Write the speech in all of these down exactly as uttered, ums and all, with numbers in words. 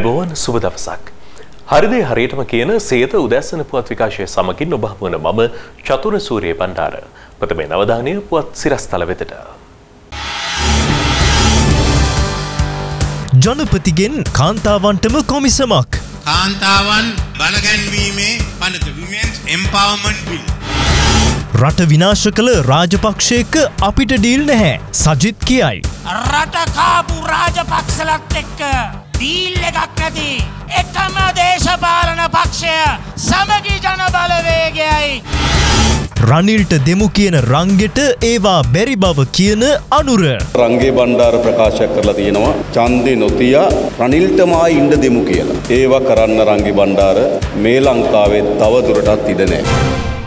අයබෝවන් සුබ දවසක්. හරිදේ හරියටම කියන සේත උදැසන පුවත් විකාශය සමගින් ඔබ හමුවන මම චතුර සූරිය බණ්ඩාර. ප්‍රථමයෙන් අවධානය පුවත් සිරස්තල වෙතට. ජනපතිගෙන් කාන්තාවන්ටම කොමිසමක්. කාන්තාවන් බලගැන්වීමේ පනත Women's Empowerment Bill. රට විනාශ කළ රාජපක්ෂයක අපිට ඩීල් නැහැ. සජිත් කියයි. රට කාපු රාජපක්ෂලත් එක්ක ඩීල් එකක් නැති එකම දේශපාලන පක්ෂය සමගි ජන බලවේගයයි. රනිල්ට දෙමු කියන රංගෙට ඒවා බැරි බව කියන අනුර. රංගේ බණ්ඩාර ප්‍රකාශයක් කරලා තියෙනවා ඡන්දේ නොතියා රනිල්ටමයි ඉන්න දෙමු කියලා. ඒවා කරන්න රංගේ බණ්ඩාර මේ ලංකාවේ තව දුරටත් ඉඩ නැහැ.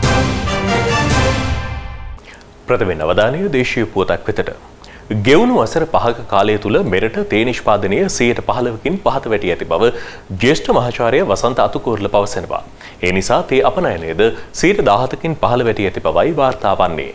ප්‍රථමයෙන් අවධානය දේශීය පුවතක් වෙතට. ගෙවුණු වසර පහක කාලය තුල මෙරට තේ නිෂ්පාදනය සියයට පහළොවකින් පහත වැටි ඇති බව ජ්‍යෙෂ්ඨ මහාචාර්ය වසන්ත අතුකෝරළ පවසනවා. ඒ නිසා තේ අපනයනයේද සියයට දහසකින් පහළ වැටි ඇති බවයි වාර්තා වන්නේ.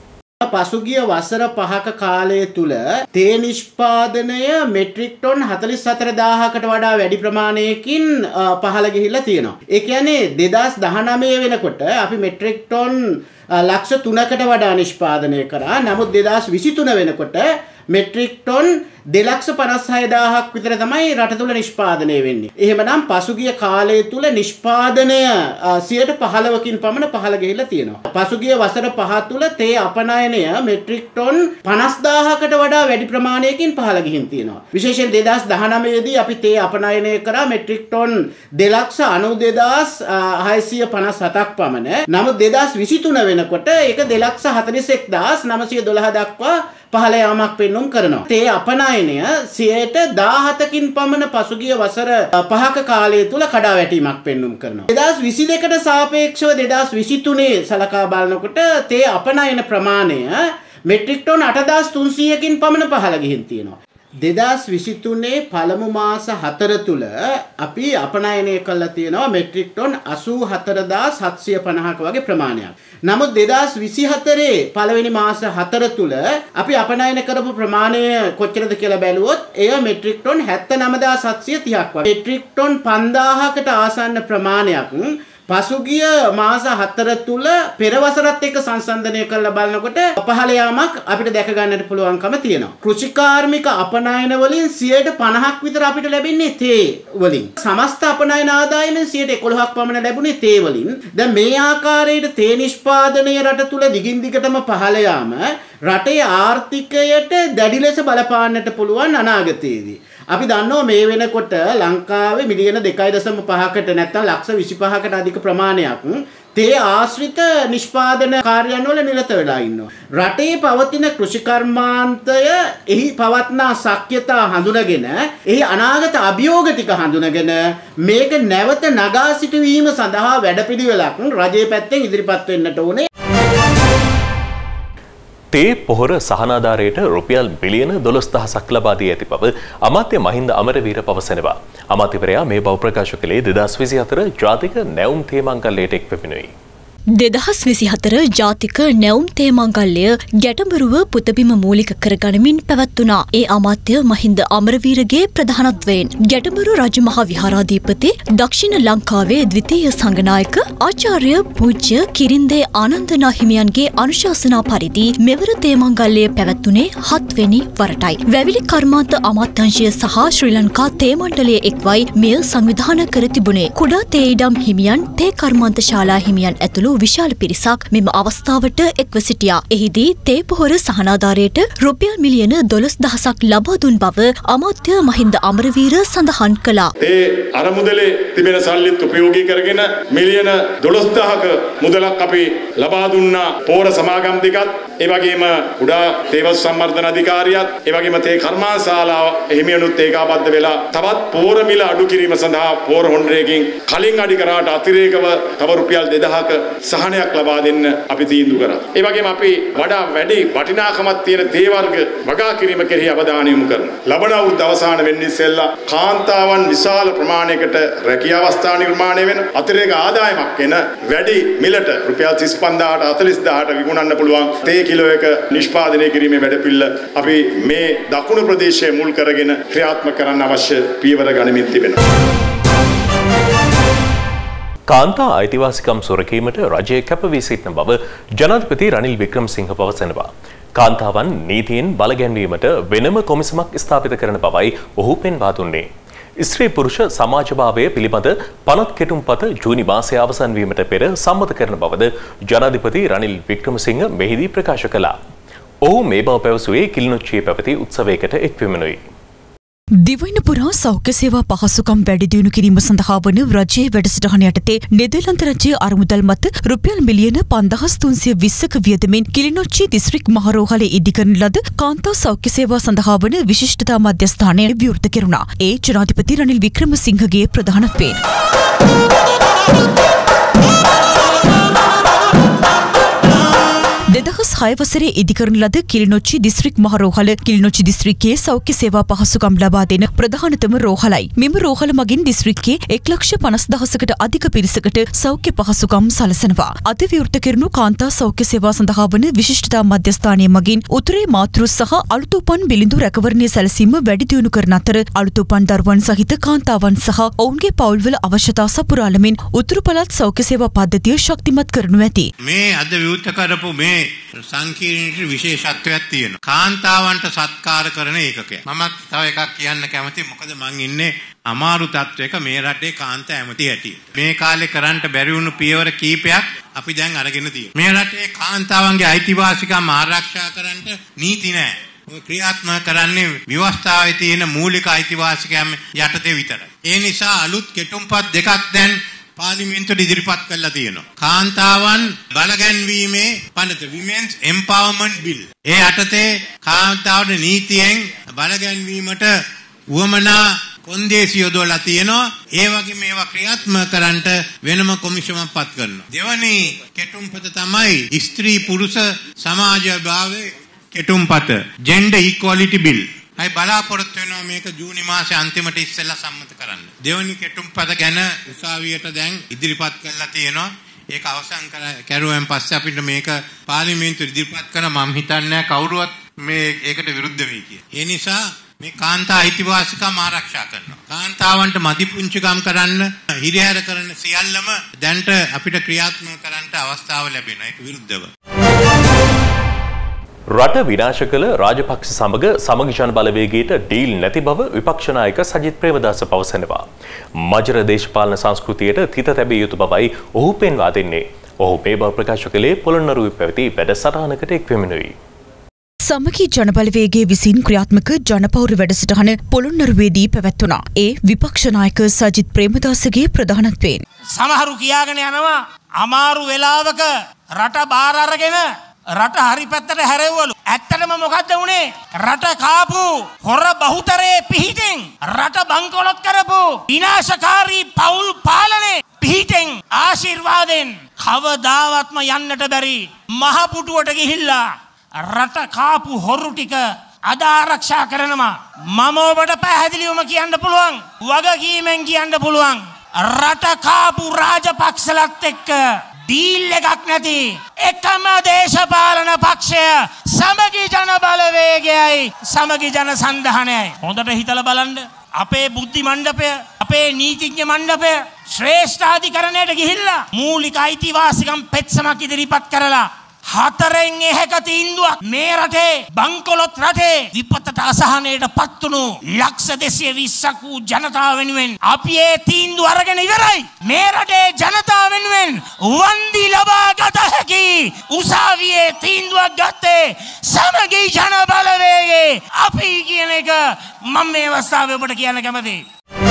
පසුගිය වසර පහක කාලය තුල තේ නිෂ්පාදනය මෙට්‍රික් ටොන් හතළිස් හතර දාහකට වඩා වැඩි ප්‍රමාණයකින් පහළ ගිහිල්ලා තියෙනවා. ඒ කියන්නේ දෙදාස් දහනවය වෙනකොට අපි මෙට්‍රික් ටොන් ලක්ෂ තුනකට වඩා නිෂ්පාදනය කරා. නමුත් දෙදාස් විසිතුන වෙනකොට මෙට්‍රික් ටොන් දෙලක්ෂ පනස් හය දාහක් විතර තමයි රට තුල නිෂ්පාදනය වෙන්නේ. එහෙමනම් පසුගිය කාලය තුල නිෂ්පාදනය සියයට පහළොවකින් පමණ පහළ ගිහිල්ලා තියෙනවා. පසුගිය වසර පහ තුල තේ අපනයනය මෙට්‍රික් ටොන් පනස් දාහකට වඩා වැඩි ප්‍රමාණයකින් පහළ ගිහින් තියෙනවා. විශේෂයෙන් දෙදාස් දහනවය දී අපි තේ අපනයනය කරා මෙට්‍රික් ටොන් දෙලක්ෂ අනූ දෙදාස් හයසිය පනස් හතක් පමණ. නමුත් දෙදාස් විසිතුන වෙනකොට ඒක දෙලක්ෂ හතළිස් එක්දාස් නවසිය දොළහ දක්වා පහළ යාමක් පෙන්නුම් කරනවා. තේ අපනයනය සියයට දාහතකින් පමණ පසුගිය වසර පහක කාලය තුල කඩා වැටීමක් පෙන්නුම් කරනවා. දෙදාස් විසි දෙකට සාපේක්ෂව දෙදාස් විසිතුනේ සලකා බලනකොට තේ අපනයන ප්‍රමාණය මෙට්‍රික් ටොන් අටදාස් තුන්සීයකින් පමණ පහළ ගිහින් තියෙනවා. දෙදාස් විසිතුනේ පළමු මාස හතර තුල අපි අපනයනය කළා තියෙනවා මෙට්‍රික් ටොන් අසූ හතරදාස් හත්සිය පනහක වගේ ප්‍රමාණයක්. නමුත් දෙදාස් විසිහතරේ පළවෙනි මාස හතර තුල අපි අපනයන කරපු ප්‍රමාණය කොච්චරද කියලා බැලුවොත් එය මෙට්‍රික් ටොන් හැත්තනවදාස් හත්සිය තිහක් වගේ. මෙට්‍රික් ටොන් පන්දාහකට ආසන්න ප්‍රමාණයක් පසුගිය මාස හතර තුල පෙර වසරත් එක්ක සංසන්දනය කරලා බලනකොට පහළ යාමක් අපිට දැක ගන්නට පුළුවන්කම තියෙනවා. කෘෂිකාර්මික අපනයන වලින් සියයට පනහක් විතර අපිට ලැබෙන්නේ තේ වලින්. සමස්ත අපනයන ආදායමෙන් සියයට එකොළහක් පමණ ලැබුණේ තේ වලින්. දැන් මේ ආකාරයට තේ නිෂ්පාදනය රට තුල දිගින් දිගටම පහළ යාම රටේ ආර්ථිකයට දැඩි ලෙස බලපාන්නට පුළුවන් අනාගතයේදී. අපි දන්නවා මේ වෙනකොට ලංකාවේ මිලියන දෙකයි දශම පහකට නැත්නම් ලක්ෂ විසිපහකට අධික ප්‍රමාණයක් තේ ආශ්‍රිත නිෂ්පාදන කාර්යයන් වල නිරත වෙලා ඉන්නවා. රටේ පවතින කෘෂිකර්මාන්තය එහි පවත්නා ශක්්‍යතා හඳුනගෙන එහි අනාගත අභියෝග ටික හඳුනගෙන මේක නැවත නගා සිටුවීම සඳහා වැඩපිළිවෙලක් රජයේ පැත්තෙන් ඉදිරිපත් වෙන්නට ඕනේ. තේ පොහොර සහනාධාරයට රුපියල් බිලියන දොළොස් දහසක් ලබා දී ඇති බව අමාත්‍ය මහින්ද අමරවීර පවසනවා. අමාත්‍යවරයා මේ බව ප්‍රකාශ කළේ දෙදාස් විසිහතර ජාතික නැවුම් තේ මංගල්‍යයට එක් වෙමිනුයි. දෙදහස් විසිහතර ජාතික නැවුම් තේ මංගල්‍ය ගැටඹරුව පුතබිම මූලික කරගනිමින් පැවැත්වුණා. ඒ අමාත්‍ය මහින්ද අමරවීරගේ ප්‍රධානත්වයෙන් ගැටඹරු රජමහා විහාරාධිපති දක්ෂිණ ලංකාවේ ද්විතීය සංඝනායක ආචාර්ය පූජ්‍ය කිරින්දේ ආනන්දනා හිමියන්ගේ අනුශාසනා පරිදි මෙවර තේ මංගල්‍ය පැවැත්වුණේ හත්වෙනි වරටයි. වැවිලි කර්මාන්ත අමාත්‍යාංශය සහ ශ්‍රී ලංකා තේ මණ්ඩලය එක්වයි මෙය සංවිධානය කර තිබුණේ. කුඩා තේ ඉඩම් හිමියන් තේ කර්මාන්ත ශාලා හිමියන් ඇතුළු විශාල පිරිසක් මෙම අවස්ථාවට එක්ව සිටියා. එහිදී තේ පොහොර සහනාධාරයට රුපියල් මිලියන දොළොස් දහසක් ලබා දුන් බව අමාත්‍ය මහින්ද අමරවීර සඳහන් කළා. ඒ අරමුදලේ තිබෙන සල්ලිත් උපයෝගී කරගෙන මිලියන දොළොස් දහසක මුදලක් අපි ලබා දුන්නා පොහොර සමාගම් දෙකත්, ඒ වගේම කුඩා තේවස් සම්වර්ධන අධිකාරියත්, ඒ වගේම තේ කර්මාන්තශාලාව එහිමියනුත් ඒකාබද්ධ වෙලා තවත් පොහොර මිල අඩු කිරීම සඳහා පොහොර හොන්ඩරයකින් කලින් අඩි කරාට අතිරේකව තව රුපියල් දෙදහසක සහනයක් ලබා දෙන්න අපි තීන්දුව කරා. ඒ වගේම අපි වඩා වැඩි වටිනාකමක් තියෙන තේ වර්ග වගා කිරීම කෙරෙහි අවධානය යොමු කරනවා. ලබන අවුරුද්ද අවසාන වෙන්න ඉස්සෙල්ලා කාන්තාවන් විශාල ප්‍රමාණයකට රැකියා අවස්ථා නිර්මාණය වෙන අතිරේක ආදායමක් එන වැඩි මිලට රුපියල් තිස් පන්දාහට හතළිස් දාහට විකුණන්න පුළුවන් තේ කිලෝ එක නිෂ්පාදනය කිරීමේ වැඩපිළිවෙල අපි මේ දකුණු ප්‍රදේශයේ මුල් කරගෙන ක්‍රියාත්මක කරන්න අවශ්‍ය පියවර ගනිමින් තිබෙනවා. කාන්තා අයිතිවාසිකම් සුරකීමට රජය කැපවී සිටින බව ජනාධිපති රනිල් වික්‍රමසිංහ පවසනවා. කාන්තාවන් නීතියෙන් බලගැන්වීමට වෙනම කොමිසමක් ස්ථාපිත කරන බවයි ඔහු පෙන්වා දුන්නේ. ස්ත්‍රී පුරුෂ සමාජභාවය පිළිබඳ පනත් කෙටුම්පත ජූනි මාසයේ අවසන් වීමට පෙර සම්මත කරන බවද ජනාධිපති රනිල් වික්‍රමසිංහ මෙහිදී ප්‍රකාශ කළා. ඔහු මේ බව පැවසුවේ කිලිනොච්චියේ පැවති උත්සවයකට එක්වෙමිනුයි. දිවයින පුරා සෞඛ්‍ය සේවා පහසුකම් වැඩි දියුණු කිරීම සඳහා වන රජයේ වැඩසටහන යටතේ නෙදර්ලන්ත රජයේ අරමුදල් මත රුපියල් මිලියන පන්දාස් තුන්සිය විස්සක වියදමින් කිලිනොච්චි දිස්ත්‍රික් මහරෝහලේ ඉදිකරන ලද කාන්තා සෞඛ්‍ය සේවා සඳහා වන විශිෂ්ටතා මධ්‍යස්ථානය විවෘත කෙරුණා. ඒ ජනාධිපති රනිල් වික්‍රමසිංහගේ ප්‍රධානත්වයෙන්. දෙදහස් හය වසරේ ඉදිකරන ලද කිලිනොච්චි දිස්ත්‍රික් මහරෝහල කිලිනොච්චි දිස්ත්‍රික්කයේ සෞඛ්‍ය සේවා පහසුකම් ලබා දෙන ප්‍රධානතම රෝහලයි. මෙම රෝහල මගින් දිස්ත්‍රික්කයේ එක් ලක්ෂ පනස් දහසකට අධික පිරිසකට සෞඛ්‍ය පහසුකම් සලසනවා. අද විවෘත කෙරුණු කාන්තා සෞඛ්‍ය සේවා සඳහා වන විශිෂ්ටතා මධ්‍යස්ථානය මගින් උතුරේ මාතෘ සහ අලුතුපන් බිලිඳු රැකවරණය සැලසීම වැඩි දියුණු කරන අතර අලුතුපන් දරුවන් සහිත කාන්තාවන් සහ ඔවුන්ගේ පවුල්වල අවශ්‍යතා සපුරාලමින් උතුරු පළාත් සෞඛ්‍ය සේවා පද්ධතිය ශක්තිමත් කරනු ඇති. මේ අද විවෘත කරපු මේ සංකීර්ණීට විශේෂත්වයක් තියෙනවා. කාන්තාවන්ට සත්කාර කරන ඒකකයක්. මමත් තව එකක් කියන්න කැමතියි. මොකද මං ඉන්නේ අමාරු තත්වයක මේ රටේ කාන්තා ඇමති හැටියට. මේ කාලේ කරන්ට බැරි වුණු පියවර කීපයක් අපි දැන් අරගෙන තියෙනවා. මේ රටේ කාන්තාවන්ගේ අයිතිවාසිකම් ආරක්ෂා කරන්නට නීති නැහැ. ඔය ක්‍රියාත්මක කරන්නේ ව්‍යවස්ථාවේ තියෙන මූලික අයිතිවාසිකම් යටතේ විතරයි. ඒ නිසා අලුත් කෙටුම්පත් දෙකක් දැන් පාර්ලිමේන්තුවට ඉදිරිපත් කරලා තියෙනවා. කාන්තාවන් බලගැන්වීමේ පනත Women's Empowerment Bill. ඒ යටතේ කාන්තාවට නීතියෙන් බලගැන්වීමට උවමනා කොන්දේසි යොදවලා තියෙනවා. ඒ වගේ මේවා ක්‍රියාත්මක කරන්නට වෙනම කොමිෂමක් පත් කරනවා. දෙවැනි කෙටුම්පත තමයි ස්ත්‍රී පුරුෂ සමාජභාවයේ කෙටුම්පත Gender Equality Bill. අයි බලාපොරොත්තු වෙනවා මේක ජූනි මාසේ අන්තිමට ඉස්සෙල්ලා සම්මත කරන්න. දෙවනි කෙටුම්පත ගැන උසාවියට දැන් ඉදිරිපත් කරලා තියෙනවා. ඒක අවසන් කරුවෙන් පස්සේ අපිට මේක පාර්ලිමේන්තුවට ඉදිරිපත් කරන මම හිතන්නේ කවුරුවත් මේ ඒකට විරුද්ධ වෙයි කියලා. ඒ නිසා මේ කාන්තා අයිතිවාසිකම් ආරක්ෂා කරනවා. කාන්තාවන්ට මදි පුංචිකම් කරන්න, හිරිහැර කරන සියල්ලම දැන්ට අපිට ක්‍රියාත්මක කරන්න අවස්ථාව ලැබෙනවා. ඒක විරුද්ධව. රට විනාශ කළ රාජපක්ෂ සමග සමගි ජන බලවේගයට ඩීල් නැති බව විපක්ෂ නායක සජිත් ප්‍රේමදාස පවසනවා. මජර දේශපාලන සංස්කෘතියට තිත තැබිය යුතු බවයි ඔහු පෙන්වා දෙන්නේ. ඔහු මේ බව ප්‍රකාශ කළේ පොළොන්නරුවේ පැවති වැඩසටහනකට එක්වෙමිනුයි. සමගි ජනබලවේගයේ විසින් ක්‍රියාත්මක ජනපෞර වැඩසටහන පොළොන්නරුවේදී පැවැත්වුණා. ඒ විපක්ෂ නායක සජිත් ප්‍රේමදාසගේ ප්‍රධානත්වයෙන්. සමහරු කියාගෙන යනවා අමාරු වෙලාවක රට බාර අරගෙන රට හරි පැත්තට හැරෙව්වලු. ඇත්තටම මොකද්ද වුනේ? රට කාපු හොර බහුතරයේ පිහිටෙන් රට බංකොලොත් කරපු විනාශකාරී පවුල් පාලනේ පිහිටෙන් ආශිර්වාදෙන් කවදාවත්ම යන්නට බැරි මහ පුටුවට ගිහිල්ලා රට කාපු හොරු ටික අද ආරක්ෂා කරනවා. මම ඔබට පැහැදිලිවම කියන්න පුළුවන්, වගකීමෙන් කියන්න පුළුවන්, රට කාපු රාජපක්ෂලත් එක්ක ඩීල් එකක් නැති එකම දේශපාලන පක්ෂය සමගි ජන බලවේගයයි සමගි ජන සන්ධානයයි. හොඳට හිතලා බලන්න. අපේ බුද්ධි මණ්ඩපය, අපේ නීතිඥ මණ්ඩපය ශ්‍රේෂ්ඨාධිකරණයට ගිහිල්ලා මූලික අයිතිවාසිකම් පෙත්සමක් ඉදිරිපත් කරලා හතරෙන් එකක තීන්දුවක් මේ රටේ බංකොලොත් රටේ විපතට අසහනයට පත්වුණු ලක්ෂ දෙසිය විස්සක් වූ ජනතාව වෙනුවෙන් අපි ඒ තීන්දුව අරගෙන ඉවරයි. මේ රටේ ජනතාව වෙනුවෙන් වන්දි ලබා ගත හැකි උසාවියේ තීන්දුවක් ගත්තේ සමගි ජන බලවේගයේ අපි කියන එක මම මේ අවස්ථාවේ ඔබට කියන්න කැමතියි.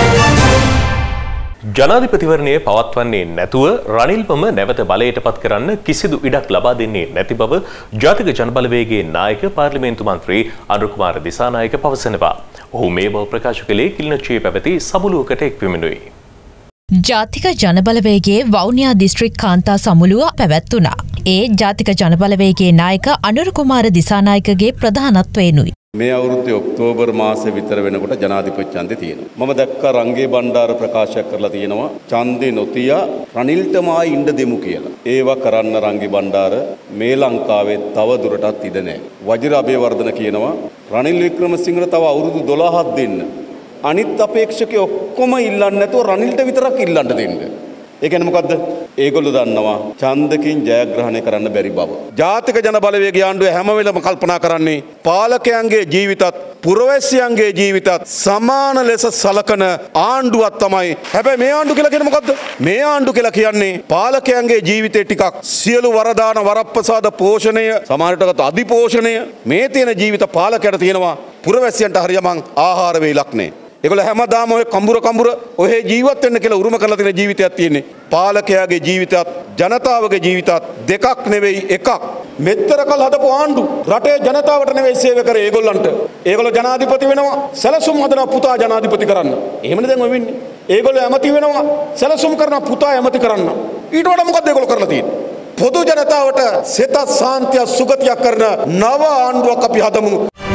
ජනාධිපතිවරණය පවත්වන්නේ නැතුව රනිල්වම නැවත බලයට පත් කරන්න කිසිදු ඉඩක් ලබා දෙන්නේ නැති බව ජාතික ජනබලවේගයේ නායක පාර්ලිමේන්තු මන්ත්‍රී අනුර කුමාර දිසානායක පවසනවා. ඔහු මේ බව ප්‍රකාශ කළේ කිලිනොච්චියේ පැවති සමුළුවකට එක්වෙමිනුයි. ජාතික ජනබලවේගේ වවුනියා දිස්ත්‍රික් කාන්තා සමුළුව පැවැත්වුණා. ඒ ජාතික ජනබලවේගේ නායක අනුර කුමාර දිසානායකගේ ප්‍රධානත්වයෙනුයි. මේ අවුරුද්දේ ඔක්තෝබර් මාසෙ විතර වෙනකොට ජනාධිපති ඡන්දේ තියෙනවා. මම දැක්ක රංගේ බණ්ඩාර ප්‍රකාශයක් කරලා තියෙනවා ඡන්දේ නොතියා රනිල්ටමයි ඉන්න දෙමු කියලා. ඒව කරන්න රංගේ බණ්ඩාර මේ ලංකාවේ තව දුරටත් ඉඩ නැහැ. වජිර අබේවර්ධන කියනවා රනිල් වික්‍රමසිංහට තව අවුරුදු දොළහක් දෙන්න. අනිත් අපේක්ෂකයෝ ඔක්කොම ඉල්ලන්නේ නැතුව රනිල්ට විතරක් ඉල්ලන්න දෙන්න. ඒ කියන්නේ මොකද්ද? ඒගොල්ලෝ දන්නවා ඡන්දකින් ජයග්‍රහණය කරන්න බැරි බව. ජාතික ජන බලවේගය ආණ්ඩුව හැම වෙලම කල්පනා කරන්නේ පාලකයන්ගේ ජීවිතත් පුරවැසියන්ගේ ජීවිතත් සමාන ලෙස සලකන ආණ්ඩුවක් තමයි. හැබැයි මේ ආණ්ඩුව කියලා කියන්නේ මොකද්ද? මේ ආණ්ඩුව කියලා කියන්නේ පාලකයන්ගේ ජීවිතේ ටිකක් සියලු වරදාන වරප්‍රසාද පෝෂණය සමාජයට අධිපෝෂණය මේ තියෙන ජීවිත පාලකයට තියෙනවා පුරවැසියන්ට හරියමං ආහාර වේලක් නෑ. ඒගොල්ලෝ හැමදාම ඔය කඹුර කඹුර ඔහෙ ජීවත් වෙන්න කියලා උරුම කරලා තියෙන ජීවිතයක් තියෙන්නේ. පාලකයාගේ ජීවිතයත් ජනතාවගේ ජීවිතත් දෙකක් නෙවෙයි එකක්. මෙච්චර කල් හදපු ආණ්ඩු රටේ ජනතාවට නෙවෙයි සේවය කරේ ඒගොල්ලන්ට. ඒගොල්ලෝ ජනාධිපති වෙනවා සැලසුම් හදනවා පුතා ජනාධිපති කරන්න. එහෙමනේ දැන් ඔය වෙන්නේ. ඒගොල්ලෝ ඇමති වෙනවා සැලසුම් කරනවා පුතා ඇමති කරන්න. ඊට වඩා මොකද ඒගොල්ලෝ කරලා තියෙන්නේ? පොදු ජනතාවට සිත සාන්තිය සුගතියක් කරන නව ආණ්ඩුවක් අපි හදමු.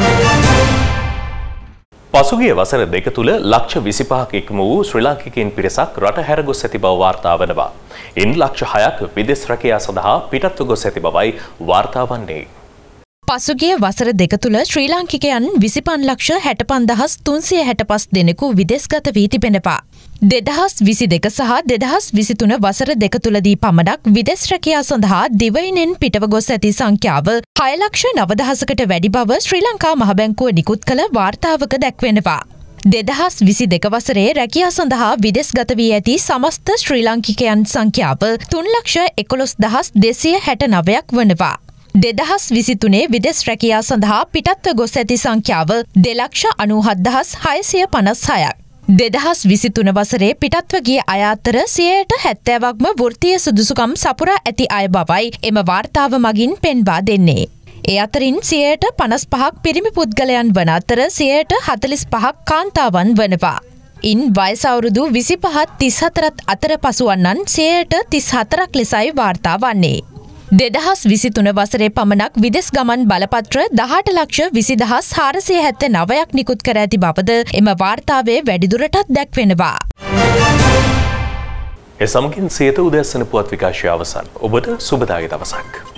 පසුගිය වසර දෙක තුළ ලක්ෂ විසිපහක ඉක්ම වූ ශ්‍රී ලාංකිකයින් පිරිසක් රට හැර ගොස් ඇති බව වාර්තා වනවා. ඉන් ලක්ෂ හයක් විදෙස් රැකියා සඳහා පිටත්ව ගොස් ඇති බවයි වාර්තා වන්නේ. පසුගිය වසර දෙක තුළ ශ්‍රී ලාංකිකයන් විසිපන් ලක්ෂ හැටපන් දහස් තුන්සිය හැටපස් දෙනෙකු විදෙස්ගත වී තිබෙනවා. දෙදහස් විසි දෙක සහ දෙදහස් විසිතුන වසර දෙක තුළදී පමණක් විදෙස් රැකියා සඳහා දිවයිනෙන් පිටව ගොස් ඇති සංඛ්‍යාව හය ලක්ෂ නවදහසකට වැඩි බව ශ්‍රී ලංකා මහ බැංකුව නිකුත් කළ වාර්තාවක දැක්වෙනවා. දෙදහස් විසි දෙක වසරේ රැකියා සඳහා විදෙස්ගත වී ඇති සමස්ත ශ්‍රී ලාංකිකයන් සංඛ්‍යාව තුන් ලක්ෂ එකොළොස් දහස් දෙසිය හැට නවයක් වනවා. දෙදහස් විසිතුනේ විදෙස් රැකියා සඳහා පිටත්ව ගොස් ඇති සංඛ්‍යාව දෙලක්ෂ අනූහත් දහස් හයසිය පනස් හයක්. දෙදහස් විසිතුන වසරේ පිටත්ව ගිය අය අතර සියයට හැත්තෑවක්ම වෘත්තීය සුදුසුකම් සපුරා ඇති අය බවයි එම වාර්තාව මගින් පෙන්වා දෙන්නේ. ඒ අතරින් සියයට පනස් පහක් පිරිමි පුද්ගලයන් වන අතර සියයට හතලිස් පහක් කාන්තාවන් වනවා. ඉන් වයස අවුරුදු විසිපහත් තිස් හතරත් අතර පසුවන්නන් සියයට තිස් හතරක් ලෙසයි වාර්තා වන්නේ. දෙදහස් විසිතුන වසරේ පමණක් විදෙස් ගමන් බලපත්‍ර දහඅට ලක්ෂ විසි දහස් හාරසිය හැත්තෑ නවයක් නිකුත් කර ඇති බවද එම වාර්තාවේ වැඩිදුරටත් දැක්වෙනවා. ඒ සමගින් සියත උදැසන පුවත් විකාශය අවසන්. ඔබට සුබදායක දවසක්.